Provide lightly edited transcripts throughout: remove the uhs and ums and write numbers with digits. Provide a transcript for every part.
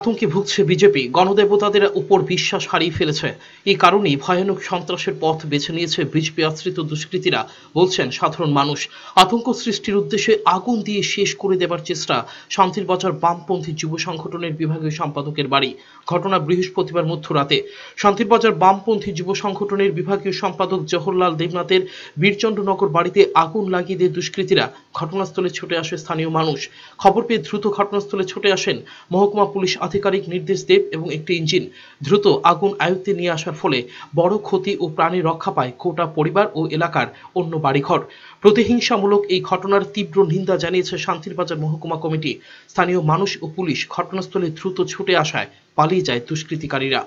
আতঙ্কে ভুগছে বিজেপি। গণদেবতাদের উপর বিশ্বাস হারিয়ে ফেলেছে। এই কারণেই ভয়ানক সন্ত্রাসের পথ বেছে নিয়েছে বিজেপি আশ্রিত দুষ্কৃতীরা, বলছেন সাধারণ মানুষ। আতঙ্ক সৃষ্টির উদ্দেশ্যে আগুন দিয়ে শেষ করে দেবার চেষ্টা শান্তির বাজার বামপন্থী যুব সংগঠনের বিভাগীয় সম্পাদকের বাড়ি। ঘটনা বৃহস্পতিবার মধ্যরাতে। শান্তির বাজার বামপন্থী যুব সংগঠনের বিভাগীয় সম্পাদক জওহরলাল দেবনাথের বীরচন্দ্রনগর বাড়িতে আগুন লাগিয়ে দিয়ে দুষ্কৃতীরা। ঘটনাস্থলে ছুটে আসে স্থানীয় মানুষ। খবর পেয়ে দ্রুত ঘটনাস্থলে ছুটে আসেন মহকুমা পুলিশ আধিকারিক নির্দেশ দেব এবং একটি ইঞ্জিন। দ্রুত আগুন আয়ত্তে নিয়ে আসার ফলে বড় ক্ষতি ও প্রাণী রক্ষা পায় গোটা পরিবার ও এলাকার অন্য বাড়িঘর। প্রতিহিংসামূলক এই ঘটনার তীব্র নিন্দা জানিয়েছে শান্তিরবাজার মহকুমা কমিটি। স্থানীয় মানুষ ও পুলিশ ঘটনাস্থলে দ্রুত ছুটে আসায় পালিয়ে যায় দুষ্কৃতিকারীরা।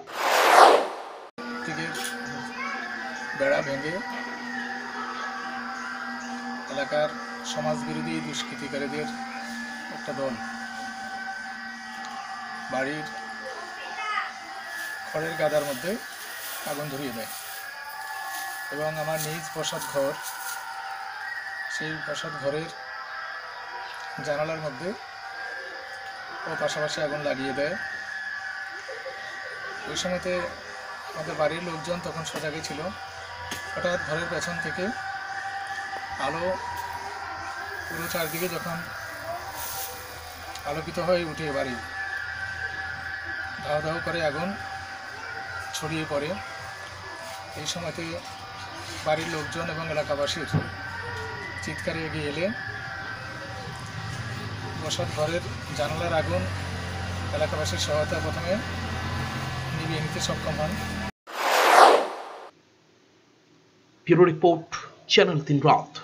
বেড়া ভেঙে এলাকার সমাজবিরোধী দুষ্কৃতিকারীদের একটা দল বাড়ির খড়ের গাদার মধ্যে আগুন ধরিয়ে দেয় এবং আমার নিজ বসত ঘর, সেই বসত ঘরের জানালার মধ্যে ও পাশাপাশি আগুন লাগিয়ে দেয়। ওই সময়তে আমাদের বাড়ির লোকজন তখন সজাগে ছিল। হঠাৎ ঘরের পেছন থেকে আলো পুরো চারদিকে যখন আলোকিত হয়ে উঠে বাড়ি, ধাও ধাও করে আগুন ছড়িয়ে পড়ে। এই সময়তে বাড়ির লোকজন এবং এলাকাবাসীর চিৎকারে এগিয়ে এলে বসত ঘরের জানালার আগুন এলাকাবাসীর সহায়তা প্রথমে নিভিয়ে নিতে সক্ষম হন। ব্যুরো রিপোর্ট, চ্যানেল 3 রাত।